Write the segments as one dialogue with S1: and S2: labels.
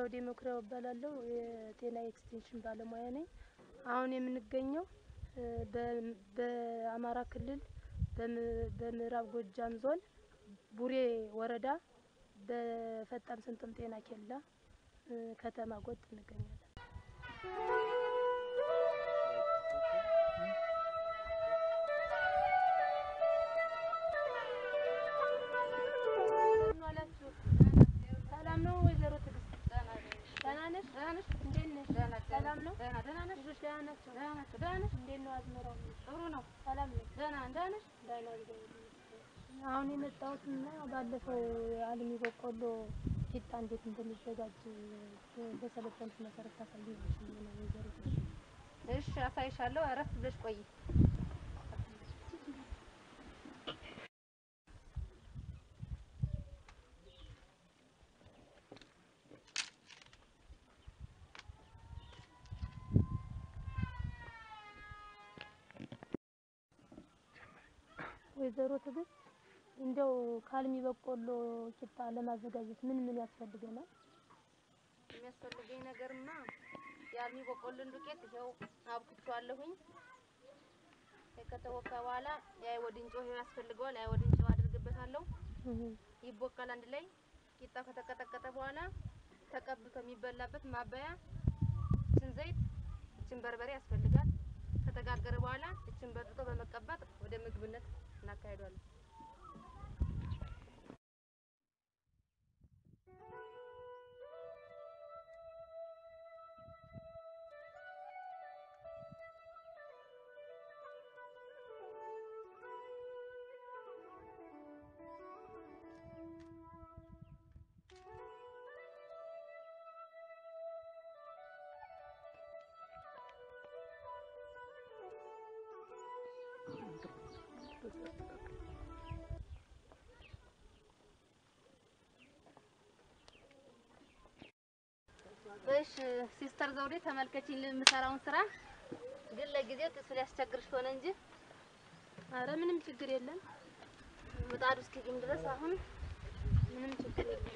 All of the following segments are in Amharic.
S1: ዘውዴ መኩሪያው እባላለሁ የጤና ኤክስቴንሽን ባለሙያ ነኝ። አሁን የምንገኘው በአማራ ክልል በምዕራብ ጎጃም ዞን ቡሬ ወረዳ በፈጣን ስንጥም ጤና ኬላ ከተማ ጎጥ እንገኛለን። ሰላም ነው ወይዘሮ ትግስት? ደህና ነሽ? እንዴት ነሽ? ሰላም ነው? ደህና ነሽ? ልጆች ደህና ናቸው? ደህና ነሽ? እንዴት ነው አዝመራው? ጥሩ ነው። ሰላም ነው? ደህና ነሽ? ደህና ነኝ። አሁን የመጣሁትና ባለፈው አልሚ በቆሎ ቂጣ እንዴት እንደሚዘጋጅ በሰለጠንኩት መሰረት ታሳይኝ ነው ወይዘሮ ትግስት?
S2: እሺ አሳይሻለሁ። አረፍ ብለሽ ቆይ።
S1: ወይዘሮ ትግስት እንደው ካልሚ በቆሎ ቂጣ ለማዘጋጀት ምን ያስፈልገናል?
S2: የሚያስፈልገኝ ነገርማ የአልሚ በቆሎን ዱቄት ይሄው አብኩቻለሁኝ። ከተወካ በኋላ የአይወድን ጨው ያስፈልገዋል። አይወድን ጨው አድርግበታለሁ። ይቦካል አንድ ላይ። ቂጣ ከተቀጠቀጠ በኋላ ተቀብቶ የሚበላበት ማባያ እችን ዘይት እችን በርበሬ ያስፈልጋል። ከተጋገረ በኋላ እችን በጥጦ በመቀባት ወደ ምግብነት እናካሂዳለን። እሺ ሲስተር ዘውዴ ተመልከቺኝ የምሰራውን ስራ። ግን ለጊዜው ትስል ያስቸግርሽ ሆነ እንጂ
S1: አረ ምንም ችግር የለም።
S2: ምጣዱ እስኪግም ድረስ አሁን ምንም ችግር የለም።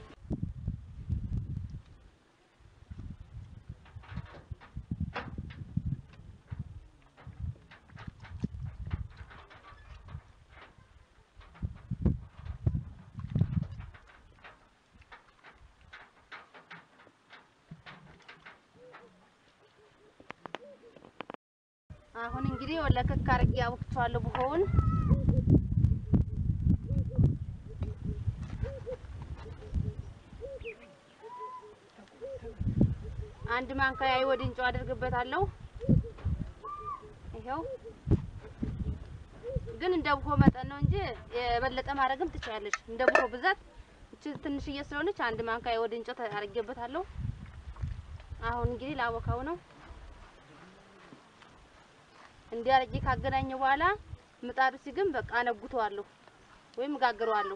S2: አሁን እንግዲህ ወለከክ አርጌ አውጥቻለሁ ቡሆውን። አንድ ማንካያ አይወድን ጨው አድርግበታለሁ። ይሄው ግን እንደ ቡሆ መጠን ነው እንጂ የበለጠ ማድረግም ትችያለሽ። እንደ ቡሆ ብዛት እቺ ትንሽዬ ስለሆነች አንድ ማንካያ አይወድን ጨው አድርጌበታለሁ። አሁን እንግዲህ ላወካው ነው። እንዲያርጊ ካገናኘው በኋላ ምጣዱ ሲግም በቃ አነጉተዋለሁ ወይም ጋግረዋለሁ።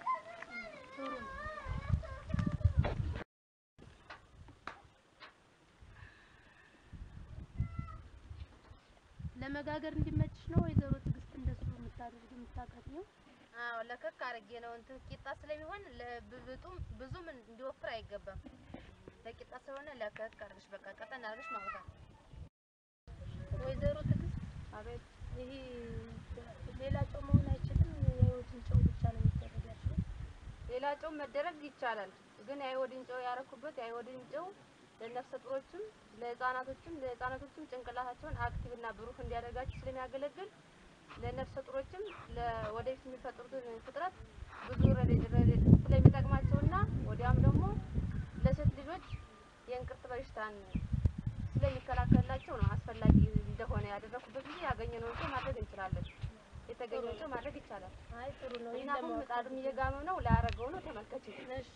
S1: ለመጋገር እንዲመችሽ ነው ወይዘሮ ትግስት እንደሱ የምታቀርቢው?
S2: አዎ ለከክ አርጌ ነው እንትን ቂጣ ስለሚሆን ብዙም እንዲወፍር አይገባም። ለቂጣ ስለሆነ ለከክ አርግሽ በቃ ቀጠን አርግሽ ማውጣት።
S1: ወይዘሮ ትግስት
S2: አቤት።
S1: ይሄ ሌላ ጨው መሆን አይችልም? የአይወድን ጨው ብቻ ነው የሚደረጋቸው?
S2: ሌላ ጨው መደረግ ይቻላል። ግን የአይወድን ጨው ያረኩበት የአይወድን ጨው ለነፍሰ ጡሮችም ለህፃናቶችም ጭንቅላታቸውን አክቲቭ እና ብሩህ እንዲያደርጋቸው ስለሚያገለግል ለነፍሰ ጡሮችም ለወደፊት የሚፈጥሩትን ፍጥረት ብዙ ስለሚጠቅማቸውና ወዲያም ደግሞ ለሴት ልጆች የእንቅርት በሽታን ስለሚከላከልላቸው ነው አስፈላጊ እንደሆነ ያደረኩበት ጊዜ ያገኘነው ጨው ማድረግ እንችላለን። የተገኘው ጨው ማድረግ ይቻላል።
S1: አይ ጥሩ ነው።
S2: እና አሁን ምጣዱም እየጋመ ነው ላያረገው ነው ተመልከቺ።
S1: እሺ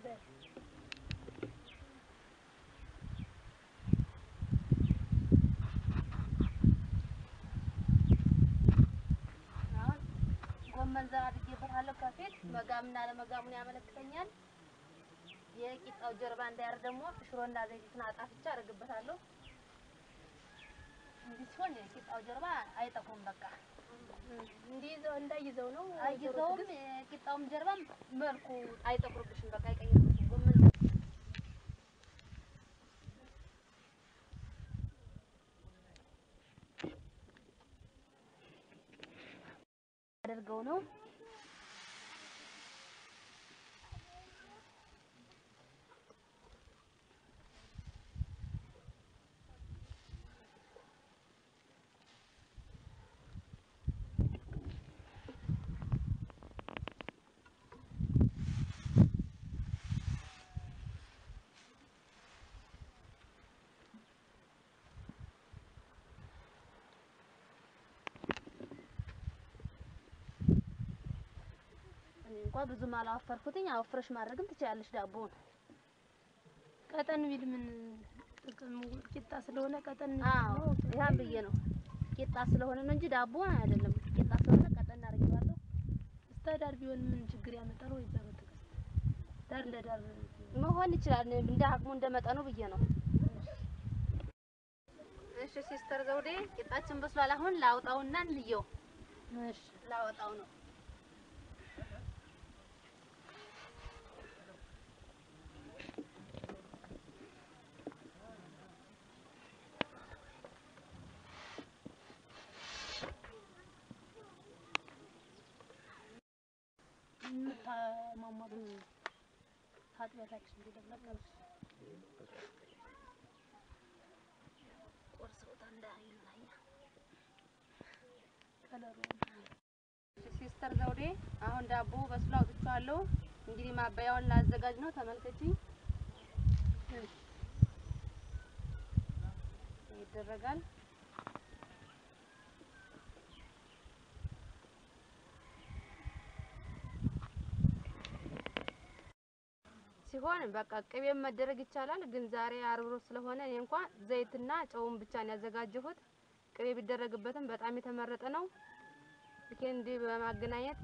S2: ጎመን ዘር አድርጌበታለሁ። ከፊት መጋምና ለመጋሙን ያመለክተኛል። የቂጣው ጀርባ እንዳያር ደግሞ ሽሮና ዘይቱን አጣፍቻ አድርግበታለሁ። እንዲህ ሲሆን የቂጣው ጀርባ አይጠቁም። በቃ
S1: እንዲይዘው እንዳይዘው ነው።
S2: አይዘውም። ቂጣውም ጀርባም መልኩ አይጠቁርብሽም። በቃ አይቀይርብሽም። ጎመን
S1: አደርገው ነው እንኳን ብዙ ማላወፈርኩትኝ አወፍረሽ ማድረግም ትችያለሽ ዳቦውን ቀጠን ቢል ምን ጥቅም ቂጣ ስለሆነ ቀጠን ነው ያን ብዬ ነው ቂጣ ስለሆነ ነው እንጂ ዳቦ አይደለም ቂጣ ስለሆነ ቀጠን አድርጌዋለሁ እስከዳር ቢሆን ምን ችግር ያመጣል ወይ ዘሩት ዳር ለዳር መሆን ይችላል እንደ አቅሙ እንደመጠኑ ብዬ ነው እሺ ሲስተር ዘውዴ ቂጣችን በስሏል አሁን ላውጣውና እንየው እሺ ላውጣው ነው ማማሩ ታጥበታችን እንደደረቀ ቆርሰው እንዳይናኛ ከለሩ ሲስተር ዘውዴ አሁን ዳቦ በስሎ አውጥቻለሁ እንግዲህ ማባያውን ላዘጋጅ ነው ተመልከቺ ይደረጋል ሲሆን በቃ ቅቤም መደረግ ይቻላል ግን ዛሬ አርብ ስለሆነ እኔ እንኳን ዘይትና ጨውን ብቻ ነው ያዘጋጀሁት ቅቤ ቢደረግበትም በጣም የተመረጠ ነው እንዴ በማገናኘት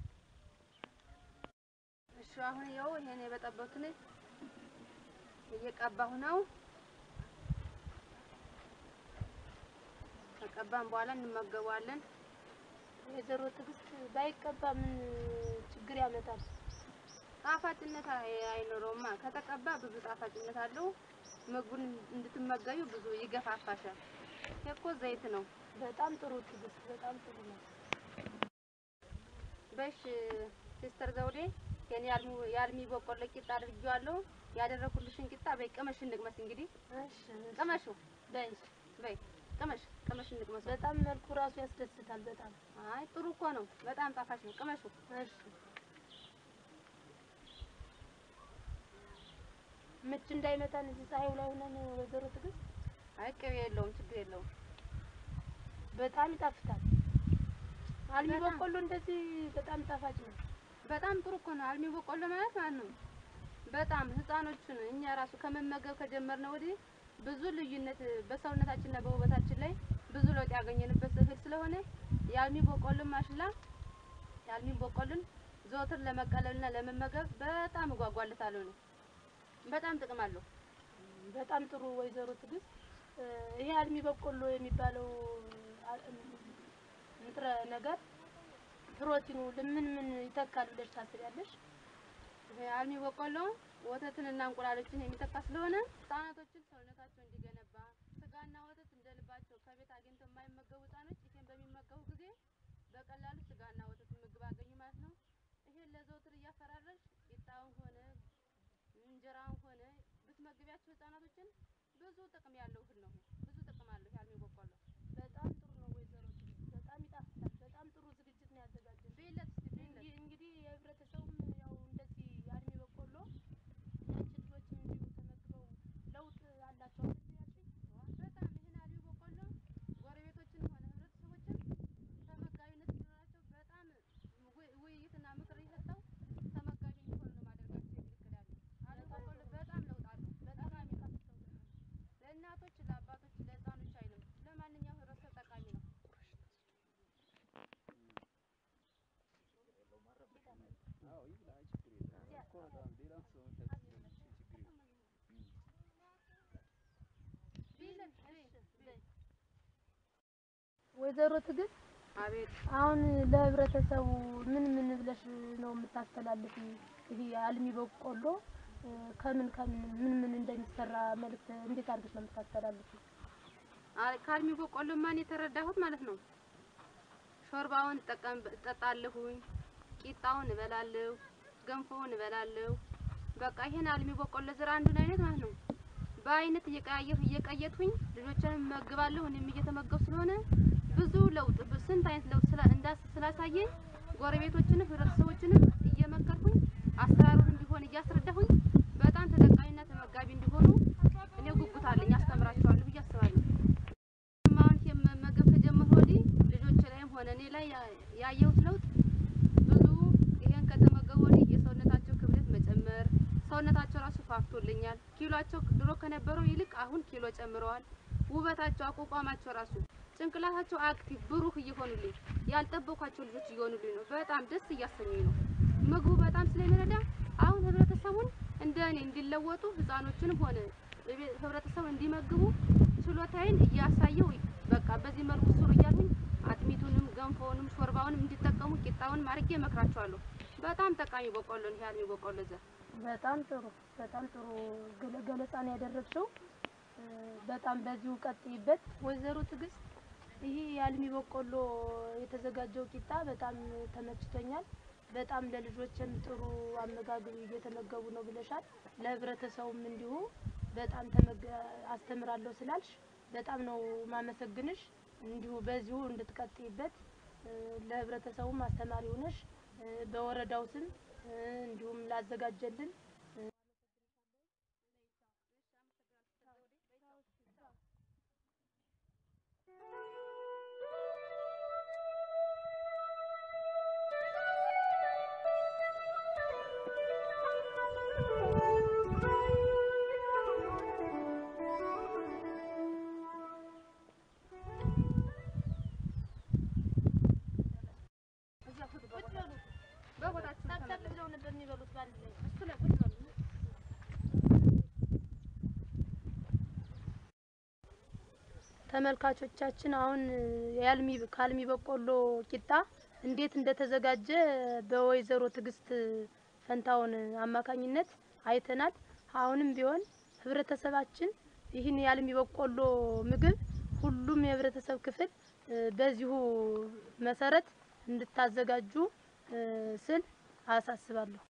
S1: እሺ አሁን ያው ይሄን የበጠበቱን እየቀባሁ ነው ከቀባን በኋላ እንመገባለን የዘሮ ትግስት ባይቀባ ምን ችግር ያመጣል ጣፋጭነት አይኖረውማ ከተቀባ ብዙ ጣፋጭነት አለው ምግቡን እንድትመገዩ ብዙ ይገፋፋሻል እኮ ዘይት ነው በጣም ጥሩ ትግስት በጣም ጥሩ ነው በሽ ሲስተር ዘውዴ የኔ ያልሚ በቆሎ ቂጣ አድርጌዋለሁ ያደረኩልሽን ቂጣ በቀመሽ እንቅመስ እንግዲህ እሺ ቀመሹ በይ ቀመሽ እንቅመስ በጣም መልኩ ራሱ ያስደስታል በጣም አይ ጥሩ እኮ ነው በጣም ጣፋጭ ነው ቀመሹ እሺ ምች እንዳይመታን እዚህ ፀሐዩ ላይ ሆነን ወዘሮ ትግስት አይቀር የለውም ችግር የለውም በጣም ይጣፍጣል አልሚ በቆሎ እንደዚህ በጣም ጣፋጭ ነው በጣም ጥሩ እኮ ነው አልሚ በቆሎ ማለት ነው በጣም ህፃኖችን እኛ ራሱ ከመመገብ ከጀመርነው ወዲህ ብዙ ልዩነት በሰውነታችንና በውበታችን ላይ ብዙ ለውጥ ያገኘንበት እህል ስለሆነ የአልሚ በቆሎ ማሽላ የአልሚ በቆሎን ዘወትር ለመቀለልና ለመመገብ በጣም እጓጓለታለሁ ነው በጣም ጥቅም አለው በጣም ጥሩ ወይዘሮ ትግስት ይሄ አልሚ በቆሎ የሚባለው ንጥረ ነገር ፕሮቲኑ ምን ይተካል ብለሽ ታስቢያለሽ ይሄ አልሚ በቆሎ ወተትንና እንቁላሎችን የሚተካ ስለሆነ ህፃናቶችን ሰውነታቸው እንዲገነባ ስጋና ወተት እንደልባቸው ከቤት አግኝተው የማይመገቡ ህፃኖች ይሄን በሚመገቡ ጊዜ በቀላሉ ስጋና ወተት ምግብ አገኙ ማለት ነው ይሄ ለዘውትር እያፈራረሽ ቂጣውን ሆነ እንጀራውን ሆነ ብትመግቢያቸው ህፃናቶችን ብዙ ጥቅም ያለው እህል ነው ብዙ ጥቅም አለው ያልሚ በቆሎ በጣም ጥሩ ነው ወይዘሮ በጣም ይጣፍጣል በጣም ጥሩ ዝግጅት ነው ያዘጋጀን በእለት እንግዲህ የህብረተሰቡም ያው እንደዚህ ያልሚ በቆሎ ያንቺ ልጆችም እንዲሁ ተመግበው ለውጥ አላቸው አይደል በጣም ይሄን አልሚ በቆሎ ጎረቤቶችን ሆነ ህብረተሰቦችን ተመጋቢነት እንዲኖራቸው በጣም ውይይትና ምክር እየሰጠው ተመጋቢ እንዲሆኑ ነው ማድረጋቸው ይልከዳል አልሚ በቆሎ በጣም ለውጥ አለው በጣም የሚጣፍጠው ለእናቶች ለአባቶች ለህፃኖች አይልም ለማንኛውም ህብረተሰብ ጠቃሚ ነው አዎ ይብላ ችግር የለም እኮ በጣም ሌላ ሰው ችግር የለም ወይዘሮ ትግስት አቤት አሁን ለህብረተሰቡ ምን ብለሽ ነው የምታስተላልፊ ይሄ አልሚ በቆሎ ከምን ምን እንደሚሰራ መልእክት እንዴት አድርገሽ ነው የምታስተላልፊ ካልሚ በቆሎ ማን የተረዳሁት ማለት ነው
S2: ሾርባውን ጠጣለሁኝ ቂጣውን እበላለሁ ገንፎውን እበላለሁ በቃ ይሄን አልሚ በቆሎ ዘር አንዱን አይነት ማለት ነው በአይነት እየቀየጥኩኝ ልጆችንም መግባለሁ እኔም እየተመገቡ ስለሆነ ብዙ ለውጥ በስንት አይነት ለውጥ ስላሳየኝ ጎረቤቶችንም ህብረተሰቦችንም እየመከርኩኝ አሰራሩን እንዲሆን እያስረዳሁኝ በጣም ተጠቃሚና ተመጋቢ እንዲሆኑ እኔ ጉጉት አለኝ አስተምራቸዋለሁ ብዬ አስባለሁ። ማን መመገብ ከጀመርኩ ወዲህ ልጆች ላይም ሆነ እኔ ላይ ያየሁት ለውጥ ብዙ ይሄን ከተመገቡ ወዲህ የሰውነታቸው ክብደት መጨመር ሰውነታቸው ራሱ ፋፍቶልኛል ኪሎአቸው ድሮ ከነበረው ይልቅ አሁን ኪሎ ጨምረዋል ውበታቸው አቋቋማቸው ራሱ ጭንቅላታቸው አክቲቭ ብሩህ እየሆኑልኝ ያልጠበኳቸው ልጆች እየሆኑልኝ ነው በጣም ደስ እያሰኙኝ ነው ምግቡ በጣም ስለሚረዳ አሁን ህብረተሰቡን እንደኔ እንዲለወጡ ህፃኖችንም ሆነ ህብረተሰቡ እንዲመግቡ ችሎታዬን እያሳየው በቃ በዚህ መልኩ ሱሩ እያልኩኝ አጥሚቱንም ገንፎውንም ሾርባውንም እንዲጠቀሙ ቂጣውን ማርጌ መክራቸዋለሁ በጣም ጠቃሚ በቆሎ ነው ያልሚ በቆሎ ዘር
S1: በጣም ጥሩ ገለጻን ያደረግሽው በጣም በዚሁ ቀጥይበት ወይዘሮ ትግስት ይሄ ያልሚ በቆሎ የተዘጋጀው ቂጣ በጣም ተመችቶኛል በጣም ለልጆችም ጥሩ አመጋገብ እየተመገቡ ነው ብለሻል ለህብረተሰቡም እንዲሁ በጣም አስተምራለሁ ስላልሽ በጣም ነው ማመሰግንሽ እንዲሁ በዚሁ እንድትቀጥይበት ለህብረተሰቡም አስተማሪ ሆነሽ በወረዳው ስም እንዲሁም ላዘጋጀልን ተመልካቾቻችን አሁን ካልሚ በቆሎ ቂጣ እንዴት እንደተዘጋጀ በወይዘሮ ትግስት ፈንታውን አማካኝነት አይተናል አሁንም ቢሆን ህብረተሰባችን ይህን ያልሚ በቆሎ ምግብ ሁሉም የህብረተሰብ ክፍል በዚሁ መሰረት እንድታዘጋጁ ስል አሳስባለሁ